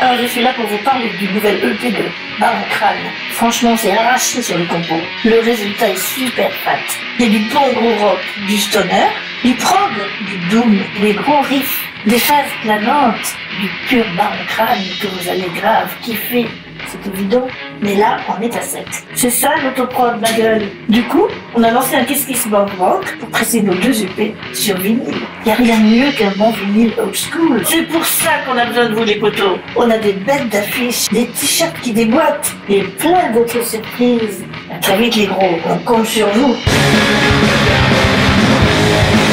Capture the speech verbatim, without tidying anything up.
Alors je suis là pour vous parler du nouvel E P de Baron Crâne. Franchement, c'est arraché sur le compo. Le résultat est super fat. Il y a du bon gros rock, du stoner, du prog, du doom, des gros riffs, des phases planantes, du pur Baron Crâne que vous allez grave kiffer. C'est évident, mais là, on est à sept. C'est ça l'autoprod, ma gueule. Du coup, on a lancé un Kiss Kiss Bang Bang pour presser nos deux E P sur vinyle. Il n'y a rien de mieux qu'un bon vinyle old school. C'est pour ça qu'on a besoin de vous, les potos. On a des bêtes d'affiches, des t-shirts qui déboîtent et plein d'autres surprises. À très vite, les gros, on compte sur vous.